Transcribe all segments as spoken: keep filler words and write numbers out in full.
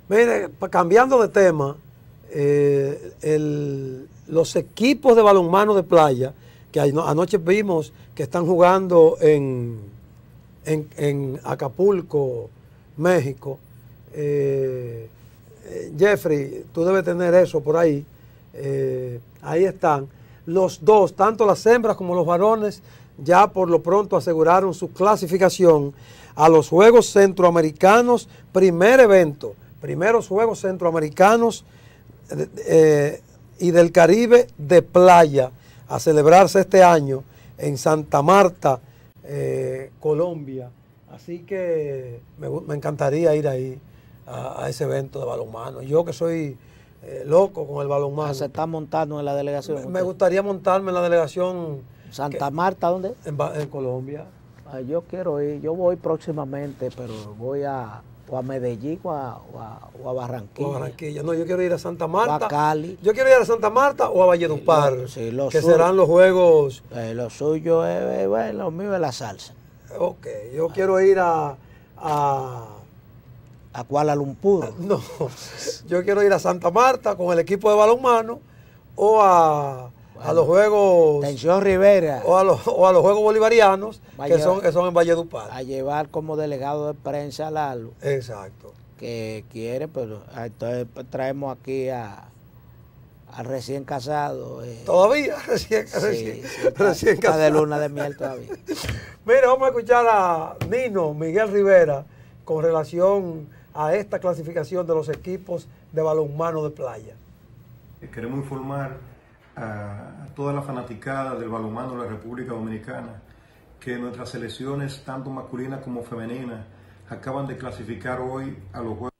Mire, cambiando de tema, eh, el, los equipos de balonmano de playa, que anoche vimos que están jugando en, en, en Acapulco, México. Eh, eh, Jeffrey, tú debes tener eso por ahí. Eh, ahí están. Los dos, tanto las hembras como los varones, ya por lo pronto aseguraron su clasificación a los Juegos Centroamericanos, primer evento, primeros Juegos Centroamericanos eh, y del Caribe de playa, a celebrarse este año en Santa Marta, eh, Colombia. Así que me, me encantaría ir ahí a, a ese evento de balonmano. Yo que soy eh, loco con el balonmano. ¿Se está montando en la delegación? Me, me gustaría montarme en la delegación. ¿Santa que, Marta dónde? En, en Colombia. Ay, yo quiero ir, yo voy próximamente, pero voy a, o a Medellín o a, o a, o a Barranquilla. O a Barranquilla. No, yo quiero ir a Santa Marta. O a Cali. Yo quiero ir a Santa Marta o a Valledupar, sí, lo, sí, lo que suyo, serán los juegos. Eh, lo suyo es, eh, bueno, lo mío es la salsa. Ok, yo quiero ir a... a ¿A Kuala Lumpur? No, yo quiero ir a Santa Marta con el equipo de balonmano o a, bueno, a los Juegos... Tensión Rivera. O a los, o a los Juegos Bolivarianos, que, llevar, son, que son en Valledupar. A llevar como delegado de prensa a Lalo. Exacto. Que quiere, pero entonces traemos aquí a... al recién casado. Eh. ¿Todavía? Recién, sí, recién, sí, está, recién está casado. de luna de miel todavía. Mire, vamos a escuchar a Nino Miguel Rivera con relación a esta clasificación de los equipos de balonmano de playa. Queremos informar a toda la fanaticada del balonmano de la República Dominicana que nuestras selecciones, tanto masculinas como femeninas, acaban de clasificar hoy a los Juegos.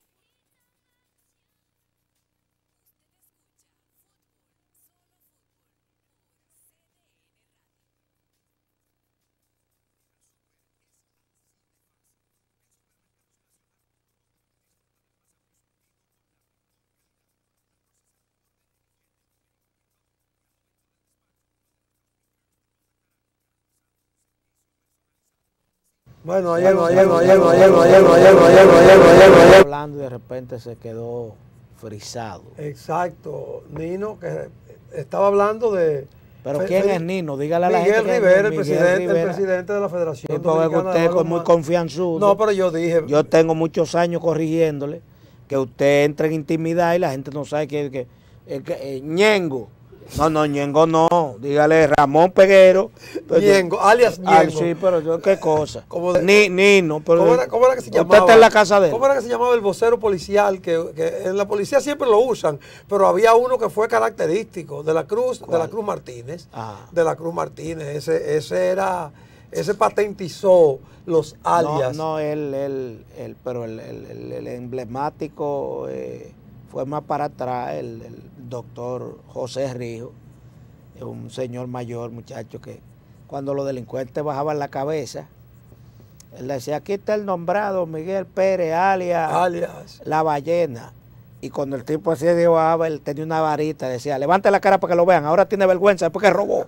Bueno, ayer, ayer, ayer, ayer, ayer, ayer, ayer, ayer, hablando y de repente se quedó frisado. Exacto, Nino, que estaba hablando de... ¿Pero quién Fe, es Nino? Dígale a la Miguel gente. Rivera, que el Miguel presidente, Rivera, el presidente de la Federación sí, Dominicana usted es muy confianzudo. No, pero yo dije... Yo tengo muchos años corrigiéndole que usted entra en intimidad y la gente no sabe que... que, que, que eh, Ñengo. No, no, Ñengo no. Dígale Ramón Peguero. Ñengo, alias Ñengo. Ay, sí, pero yo, qué cosa. De, Ni, Nino. Pero ¿cómo, era, ¿Cómo era que se llamaba? Usted está en la casa de él. ¿Cómo era que se llamaba el vocero policial? Que, que en la policía siempre lo usan, pero había uno que fue característico, de la Cruz, ¿cuál? De la Cruz Martínez. Ah. De la Cruz Martínez. Ese, ese era, ese patentizó los alias. No, no, él, él, él pero el, el, el, el emblemático eh, fue más para atrás, el, el doctor José Rijo, un señor mayor, muchacho, que cuando los delincuentes bajaban la cabeza, él decía, aquí está el nombrado Miguel Pérez, alias, alias. La Ballena. Y cuando el tipo así bajaba, él tenía una varita, decía, levante la cara para que lo vean, ahora tiene vergüenza porque robó.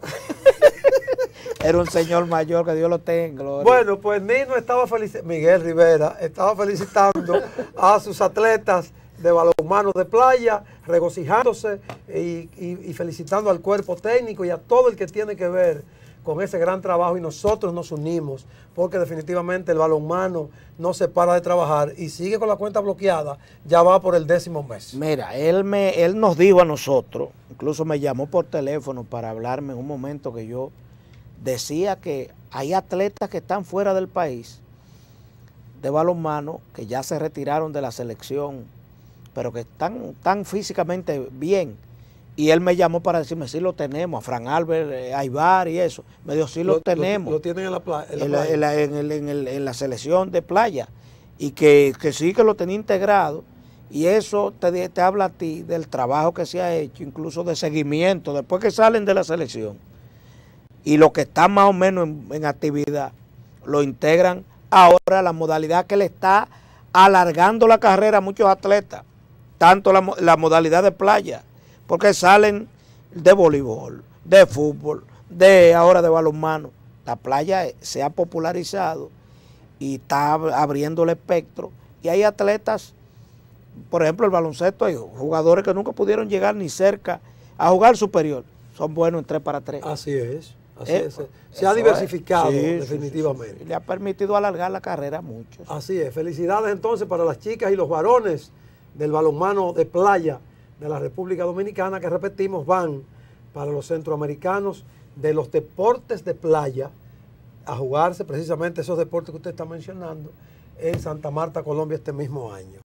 Era un señor mayor, que Dios lo tenga. Bueno, pues Nino estaba felicitando, Miguel Rivera estaba felicitando a sus atletas de balonmano de playa, regocijándose y, y, y felicitando al cuerpo técnico y a todo el que tiene que ver con ese gran trabajo, y nosotros nos unimos porque definitivamente el balonmano no se para de trabajar y sigue con la cuenta bloqueada, ya va por el décimo mes. Mira, él, me, él nos dijo a nosotros, incluso me llamó por teléfono para hablarme en un momento que yo decía que hay atletas que están fuera del país de balonmano que ya se retiraron de la selección, pero que están, están físicamente bien. Y él me llamó para decirme, sí lo tenemos, a Fran Albert, eh, Aybar y eso. Me dijo, sí lo, lo tenemos. Lo, lo tienen en la, playa, en la en playa. La, en, la, en, el, en, el, en la selección de playa. Y que, que sí que lo tenía integrado. Y eso te, te habla a ti del trabajo que se ha hecho, incluso de seguimiento, después que salen de la selección. Y los que están más o menos en, en actividad, lo integran ahora a la modalidad que le está alargando la carrera a muchos atletas. Tanto la, la modalidad de playa, porque salen de voleibol, de fútbol, de ahora de balonmano. La playa se ha popularizado y está abriendo el espectro. Y hay atletas por ejemplo, el baloncesto, hay jugadores que nunca pudieron llegar ni cerca a jugar superior, son buenos en tres para tres. Así es, así Eh, es. Se ha eso diversificado es. Sí, sí, definitivamente. sí, sí. Le ha permitido alargar la carrera a muchos. Así es. Felicidades entonces para las chicas y los varones del balonmano de playa de la República Dominicana, que repetimos, van para los centroamericanos de los deportes de playa a jugarse precisamente esos deportes que usted está mencionando en Santa Marta, Colombia, este mismo año.